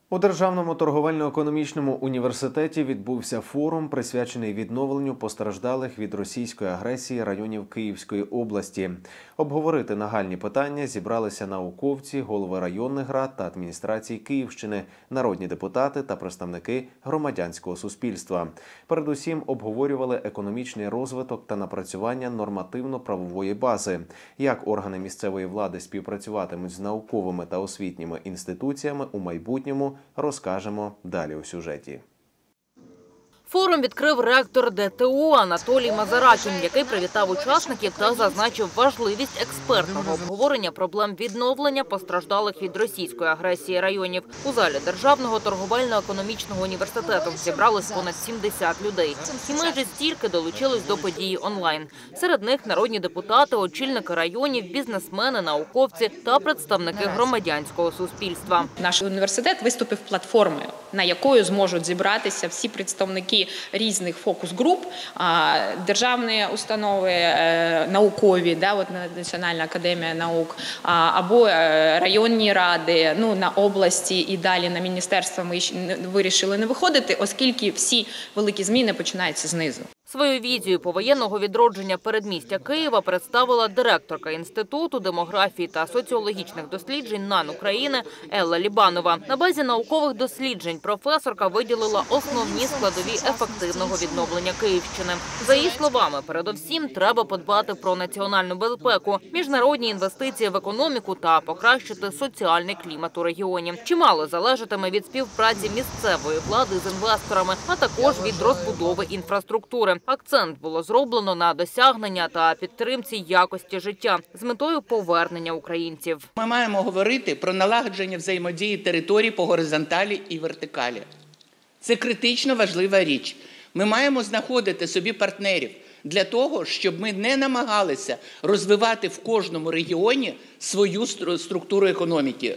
У Державному торговельно-економічному університеті відбувся форум, присвячений відновленню постраждалих від російської агресії районів Київської області. Обговорити нагальні питання зібралися науковці, голови районних рад та адміністрацій Київщини, народні депутати та представники громадянського суспільства. Передусім обговорювали економічний розвиток та напрацювання нормативно-правової бази, як органи місцевої влади співпрацюватимуть з науковими та освітніми інституціями у майбутньому, розкажемо далі у сюжеті. Форум відкрив ректор ДТУ Анатолій Мазаракін, який привітав учасників та зазначив важливість експертного обговорення проблем відновлення постраждалих від російської агресії районів. У залі Державного торговельно-економічного університету зібралось понад 70 людей. І майже стільки долучились до події онлайн. Серед них народні депутати, очільники районів, бізнесмени, науковці та представники громадянського суспільства. Наш університет виступив платформою, на якою зможуть зібратися всі представники різних фокус-груп, державні установи, наукові, Національна академія наук, або районні ради, на області і далі на міністерство ми вирішили не виходити, оскільки всі великі зміни починаються знизу. Свою візію повоєнного відродження передмістя Києва представила директорка Інституту демографії та соціологічних досліджень НАН України Елла Лібанова. На базі наукових досліджень професорка виділила основні складові ефективного відновлення Київщини. За її словами, передусім треба подбати про національну безпеку, міжнародні інвестиції в економіку та покращити соціальний клімат у регіоні. Чимало залежатиме від співпраці місцевої влади з інвесторами, а також від розбудови інфраструктури. Акцент було зроблено на досягнення та підтримці якості життя з метою повернення українців. Ми маємо говорити про налагодження взаємодії територій по горизонталі і вертикалі. Це критично важлива річ. Ми маємо знаходити собі партнерів для того, щоб ми не намагалися розвивати в кожному регіоні свою структуру економіки,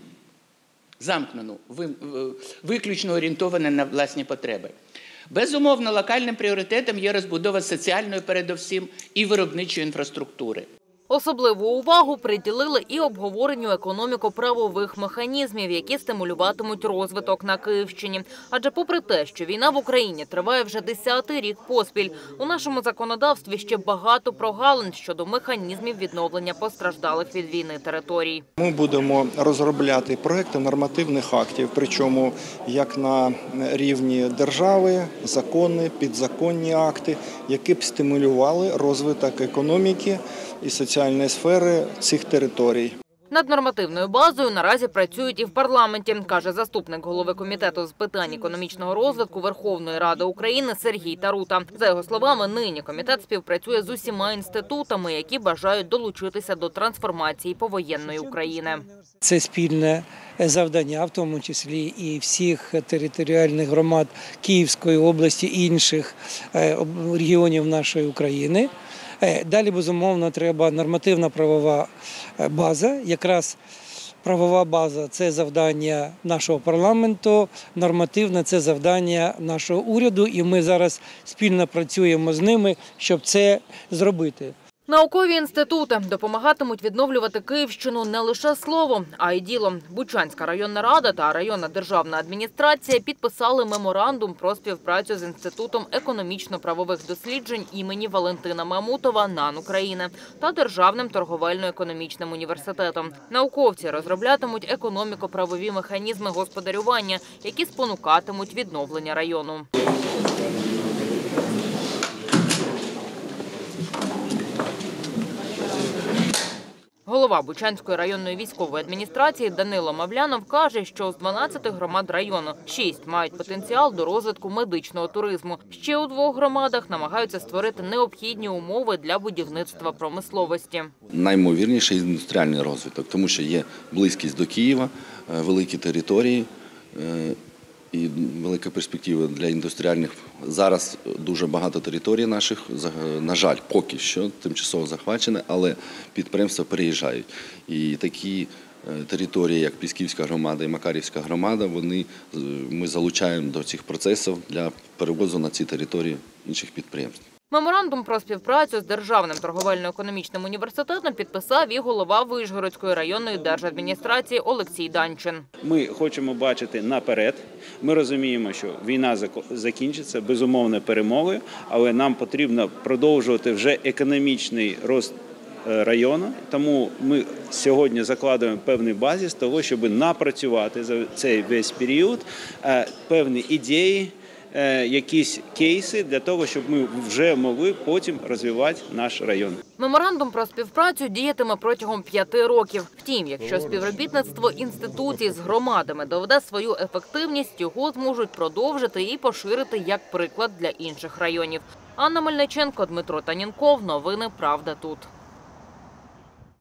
замкнену, виключно орієнтовану на власні потреби. Безумовно, локальним пріоритетом є розбудова соціальної передусім і виробничої інфраструктури. Особливу увагу приділили і обговоренню економіко-правових механізмів, які стимулюватимуть розвиток на Київщині. Адже попри те, що війна в Україні триває вже 10-й рік поспіль, у нашому законодавстві ще багато прогалин щодо механізмів відновлення постраждалих від війни територій. Ми будемо розробляти проекти нормативних актів, причому як на рівні держави, закони, підзаконні акти, які б стимулювали розвиток економіки і соціальної сфери цих територій. Над нормативною базою наразі працюють і в парламенті, каже заступник голови комітету з питань економічного розвитку Верховної Ради України Сергій Тарута. За його словами, нині комітет співпрацює з усіма інститутами, які бажають долучитися до трансформації повоєнної України. Це спільне завдання, в тому числі і всіх територіальних громад Київської області і інших регіонів нашої України. Далі, безумовно, треба нормативна правова база. Якраз правова база – це завдання нашого парламенту, нормативна – це завдання нашого уряду. І ми зараз спільно працюємо з ними, щоб це зробити. Наукові інститути допомагатимуть відновлювати Київщину не лише словом, а й ділом. Бучанська районна рада та районна державна адміністрація підписали меморандум про співпрацю з Інститутом економічно-правових досліджень імені Валентина Мамутова НАН України та Державним торговельно-економічним університетом. Науковці розроблятимуть економіко-правові механізми господарювання, які спонукатимуть відновлення району. Голова Бучанської районної військової адміністрації Данило Мавлянов каже, що з 12 громад району 6 мають потенціал до розвитку медичного туризму. Ще у 2 громадах намагаються створити необхідні умови для будівництва промисловості. Наймовірніше індустріальний розвиток, тому що є близькість до Києва, великі території і велика перспектива для індустріальних. Зараз дуже багато територій наших, на жаль, поки що тимчасово захвачені, але підприємства переїжджають. І такі території, як Пісківська громада і Макарівська громада, ми залучаємо до цих процесів для перевозу на ці території інших підприємств. Меморандум про співпрацю з Державним торговельно-економічним університетом підписав і голова Вишгородської районної держадміністрації Олексій Данчин. Ми хочемо бачити наперед. Ми розуміємо, що війна закінчиться, безумовно, перемогою, але нам потрібно продовжувати вже економічний рост району. Тому ми сьогодні закладаємо певний базис того, щоб напрацювати за цей весь період певні ідеї, якісь кейси для того, щоб ми вже могли потім розвивати наш район. Меморандум про співпрацю діятиме протягом 5 років. Втім, якщо співробітництво інституцій з громадами доведе свою ефективність, його зможуть продовжити і поширити як приклад для інших районів. Анна Мельниченко, Дмитро Танінков. Новини «Правда тут».